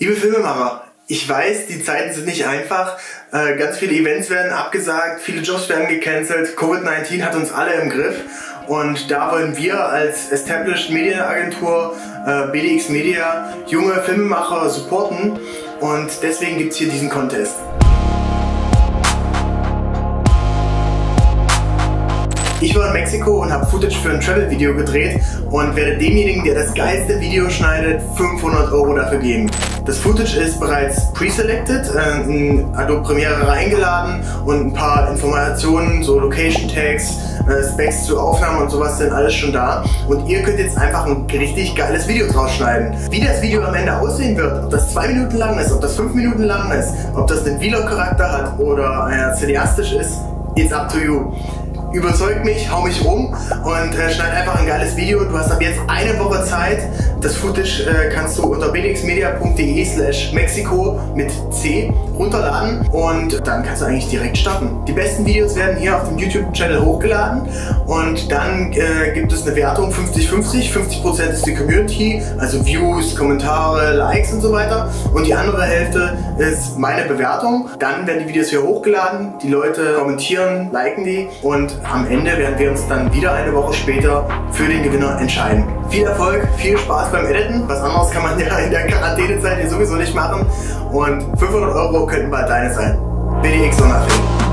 Liebe Filmemacher, ich weiß, die Zeiten sind nicht einfach. Ganz viele Events werden abgesagt, viele Jobs werden gecancelt. Covid-19 hat uns alle im Griff. Und da wollen wir als Established Medienagentur BDX Media junge Filmemacher supporten. Und deswegen gibt es hier diesen Contest. Ich war in Mexiko und habe Footage für ein Travel-Video gedreht und werde demjenigen, der das geilste Video schneidet, 500 € dafür geben. Das Footage ist bereits pre-selected, in Adobe Premiere reingeladen und ein paar Informationen, so Location-Tags, Specs zur Aufnahme und sowas sind alles schon da. Und ihr könnt jetzt einfach ein richtig geiles Video draus schneiden. Wie das Video am Ende aussehen wird, ob das 2 Minuten lang ist, ob das 5 Minuten lang ist, ob das einen Vlog-Charakter hat oder cineastisch ist, it's up to you. Überzeugt mich, hau mich rum und schneid einfach ein geiles Video. Du hast ab jetzt eine Woche Zeit. Das Footage kannst du unter bdxmedia.de/Mexiko mit C runterladen und dann kannst du eigentlich direkt starten. Die besten Videos werden hier auf dem YouTube-Channel hochgeladen und dann gibt es eine Wertung 50-50. 50% ist die Community, also Views, Kommentare, Likes und so weiter, und die andere Hälfte ist meine Bewertung. Dann werden die Videos hier hochgeladen, die Leute kommentieren, liken die und am Ende werden wir uns dann wieder eine Woche später für den Gewinner entscheiden. Viel Erfolg, viel Spaß beim Editen. Was anderes kann man ja in der Quarantänezeit hier sowieso nicht machen. Und 500 € könnten bald deine sein. BDX Sonderfilm.